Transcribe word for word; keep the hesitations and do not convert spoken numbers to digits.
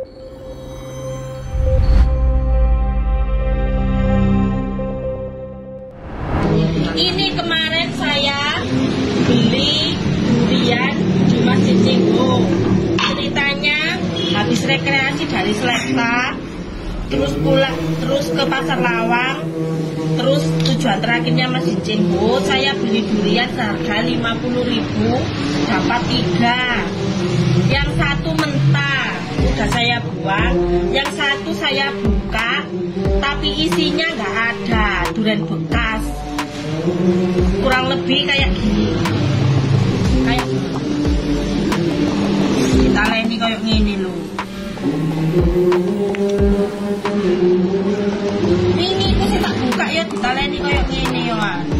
Ini kemarin saya beli durian di Masjid Cingho. Ceritanya habis rekreasi dari Selekta, terus pulang terus ke Pasar Lawang, terus tujuan terakhirnya Masjid Cingho. Saya beli durian seharga lima puluh ribu, dapat tiga. Yang satu mentah, udah saya buang. Yang satu saya buka, tapi isinya nggak ada, durian bekas. Kurang lebih kayak gini, kayak kita leni kayak gini loh. Ini aku sih tak buka ya, kita leni kayak gini ya.